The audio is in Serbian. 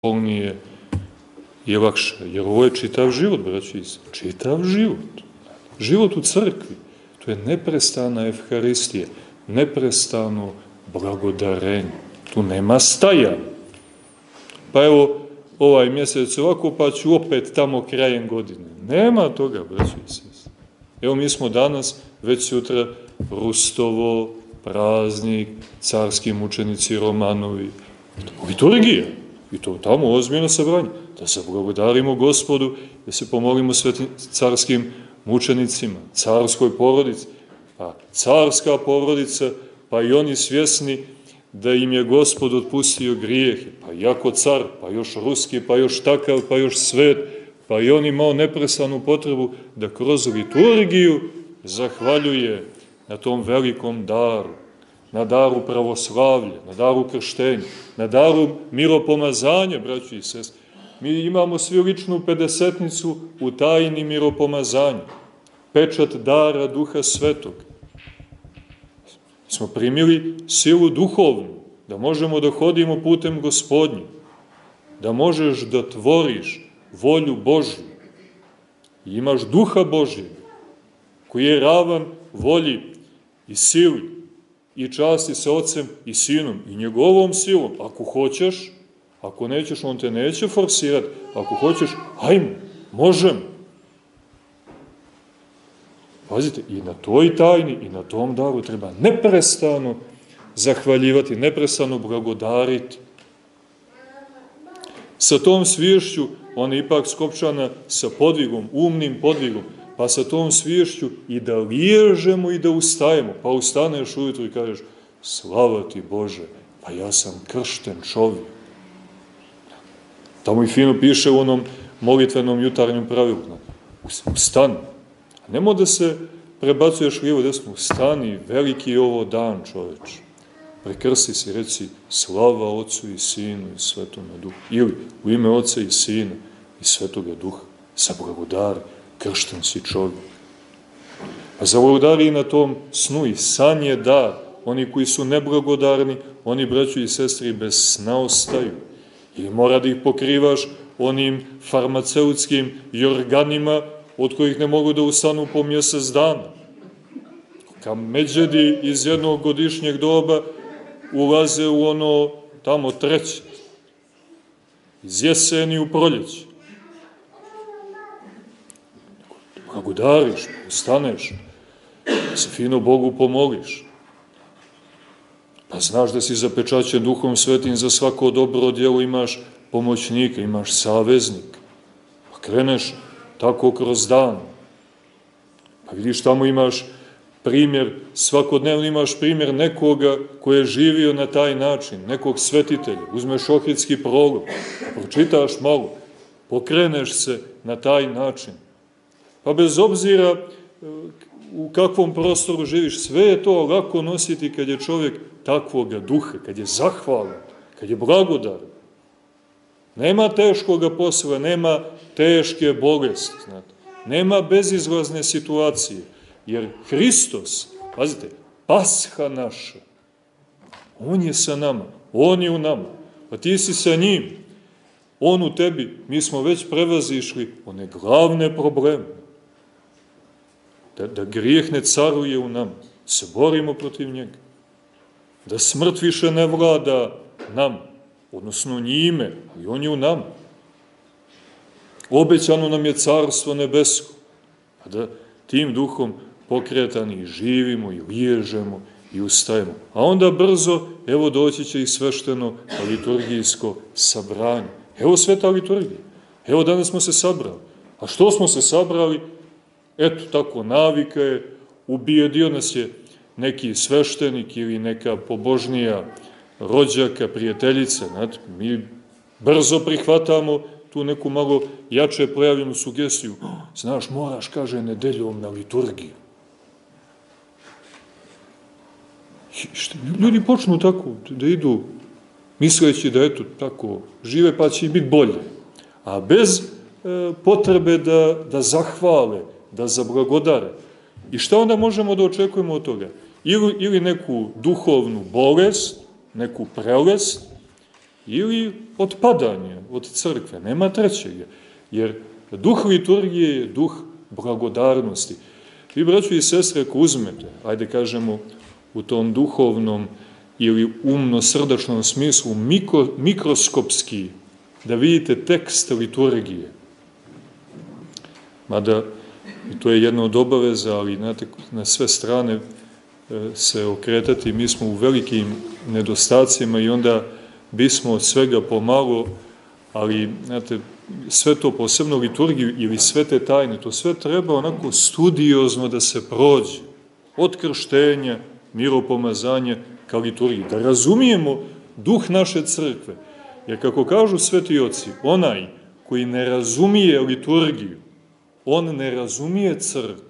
polnije i lakše. Jer ovo je čitav život, braći i sestre, čitav život. Život u crkvi, to je neprestana evharistija, neprestano blagodarenje. Tu nema staja. Pa evo, ovaj mjesec ovako, pa ću opet tamo krajem godine. Nema toga, braći i sestre. Evo mi smo danas, već sutra, Rustovo, praznik, carski mučenici Romanovi, liturgija. I to tamo ozbiljno sabranje. Da se blagodarimo Gospodu, da se pomolimo svetim carskim mučenicima, carskoj porodici. Pa carska porodica, pa i oni svjesni da im je Gospod otpustio grijehe. Pa jako car, pa još ruski, pa još takav, pa još svet, pa i on imao neprestanu potrebu da kroz liturgiju zahvaljuje na tom velikom daru, na daru pravoslavlja, na daru krštenja, na daru miropomazanja, braći i sestre. Mi imamo svi ličnu pedesetnicu u tajni miropomazanja, pečat dara Duha Svetog. Smo primili silu duhovnu, da možemo da hodimo putem Gospodnjim, da možeš da tvoriš volju Božju. I imaš Duha Božjeg, koji je ravan volji i sili i časti sa Otcem i Sinom i njegovom silom. Ako hoćeš, ako nećeš, on te neće forsirati. Ako hoćeš, hajmo, možemo. Pazite, i na toj tajni i na tom daru treba neprestano zahvaljivati, neprestano blagodariti. Sa tom sviješću, ona je ipak skopčana sa podvigom, umnim podvigom, pa sa tom sviješću i da liježemo i da ustajemo. Pa ustaneš ujutru i kažeš, slava ti Bože, pa ja sam kršten čovjek. Tamo i fino piše u onom molitvenom jutarnjem pravilu. Ustani. Nemo da se prebacuješ lijevo desno. Ustani, veliki je ovo dan, čoveč. Prekrsti se i reci slava Otcu i Sinu i Svetome Duhu. Ili u ime Otca i Sina i Svetoga Duha. Zablagodari, kršten si čovjek. A zablagodari i na tom snu i san je dar. Oni koji su neblagodarni, oni, braćo i sestri, bez sna ostaju. Ili mora da ih pokrivaš onim farmaceutskim jorganima od kojih ne mogu da ustanu po mjesec dana. Kad međedi iz jednog godišnjeg doba ulaze u ono tamo treće. Iz jeseni u proljeće. Blagodariš, ustaneš, se fino Bogu pomoliš. Pa znaš da si zapečaćen Duhom Svetim, za svako dobro djelo imaš pomoćnika, imaš saveznika. Pa kreneš tako kroz dan. Pa vidiš, tamo imaš primjer, svakodnevno imaš primjer nekoga koji je živio na taj način, nekog svetitelja. Uzmeš Ohridski prolog, pročitaš malo, pokreneš se na taj način. Pa bez obzira u kakvom prostoru živiš, sve je to lako nositi kad je čovjek takvoga duha, kad je zahvalan, kad je blagodaran. Nema teškoga posla, nema teške bolesti, znate. Nema bezizlazne situacije, jer Hristos, pazite, Pasha naša, On je sa nama, On je u nama, pa ti si sa njim, On u tebi, mi smo već prevazišli one glavne probleme. Da grijeh ne caruje u nama, se borimo protiv njega. Da smrt više ne vlada nam, odnosno njime, ali on je u nama. Obećano nam je carstvo nebesko, a da tim duhom pokretani živimo i liježemo i ustajemo. A onda brzo, evo doći će i svešteno liturgijsko sabranje. Evo sveta liturgija. Evo danas smo se sabrali. A što smo se sabrali? Eto, tako, navika je, ubijedio nas je neki sveštenik ili neka pobožnija rođaka, prijateljica. Znate, mi brzo prihvatamo tu neku malo jače projavljenu sugestiju. Znaš, moraš, kaže, nedeljom na liturgiju. Ljudi počnu tako da idu, misleći da eto, tako, žive pa će im biti bolje. A bez potrebe da zahvale, da zablagodare. I šta onda možemo da očekujemo od toga? Ili neku duhovnu bolest, neku prelest, ili otpadanje od crkve. Nema trećega, jer duh liturgije je duh blagodarnosti. Vi, braćo i sestre, ako uzmete, ajde kažemo, u tom duhovnom ili umno-srdačnom smislu, mikroskopski, da vidite tekst liturgije. Mada, i to je jedna od obaveza, ali znate, na sve strane se okretati, mi smo u velikim nedostacima i onda bismo od svega pomalo, ali, znate, sve to, posebno liturgiju ili sve te tajne, to sve treba onako studiozno da se prođe. Od krštenja, miropomazanja ka liturgiji. Da razumijemo duh naše crkve. Jer kako kažu sveti oci, onaj koji ne razumije liturgiju, on ne razumije crkvu.